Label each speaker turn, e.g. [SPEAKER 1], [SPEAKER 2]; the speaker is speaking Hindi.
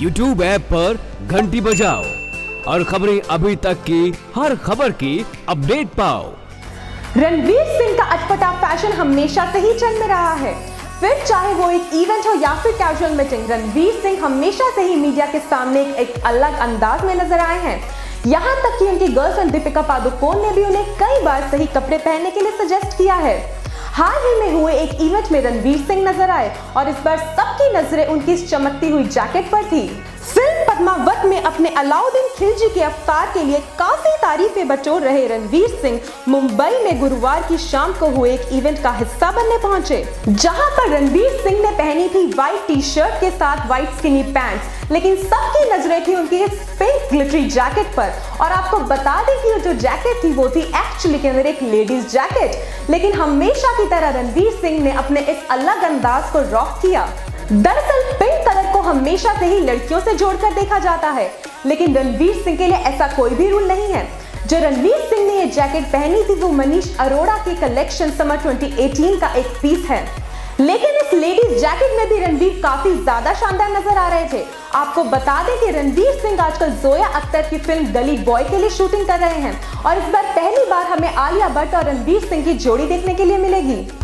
[SPEAKER 1] YouTube ऐप पर घंटी बजाओ और खबरें अभी तक की हर खबर की अपडेट पाओ।
[SPEAKER 2] रणवीर सिंह का अटपटा फैशन हमेशा से ही चल में रहा है। फिर चाहे वो एक इवेंट हो या फिर कैजुअल मीटिंग, रणवीर सिंह हमेशा से ही मीडिया के सामने एक अलग अंदाज में नजर आए हैं। यहाँ तक कि उनकी गर्लफ्रेंड दीपिका पादुकोण ने भी उन्हें कई बार सही कपड़े पहनने के लिए सजेस्ट किया है। हाल ही में हुए एक इवेंट में रणवीर सिंह नजर आए और इस बार सबकी नजरें उनकी इस चमकती हुई जैकेट पर थी। फिल्म पद्मावत में अपने अलाउद्दीन खिलजी के अवतार के लिए काफी तारीफें बटोर रहे रणवीर सिंह मुंबई में गुरुवार की शाम को हुए एक इवेंट का हिस्सा बनने पहुंचे, जहां पर रणवीर सिंह ने पहनी थी व्हाइट टी शर्ट के साथ व्हाइट स्किनी पैंट्स, लेकिन सबकी नजरें थी उनकी इस पिंक ग्लिटरी जैकेट पर। और आपको बता दें कि जो जैकेट थी वो थी एक्चुअली के अंदर एक लेडीज जैकेट, लेकिन हमेशा की तरह रणवीर सिंह ने अपने इस अलग अंदाज को रॉक किया। दरअसल पिंक कलर को हमेशा से ही लड़कियों से जोड़कर देखा जाता है, लेकिन रणवीर सिंह के लिए ऐसा कोई भी रूल नहीं है। जो रणवीर सिंह ने ये जैकेट पहनी थी वो मनीष अरोड़ा के कलेक्शन समर 2018 का एक पीस है, लेकिन इस लेडीज जैकेट में भी रणवीर काफी ज्यादा शानदार नजर आ रहे थे। आपको बता दें कि रणवीर सिंह आजकल जोया अख्तर की फिल्म गली बॉय के लिए शूटिंग कर रहे हैं और इस बार पहली बार हमें आलिया भट्ट और रणवीर सिंह की जोड़ी देखने के लिए मिलेगी।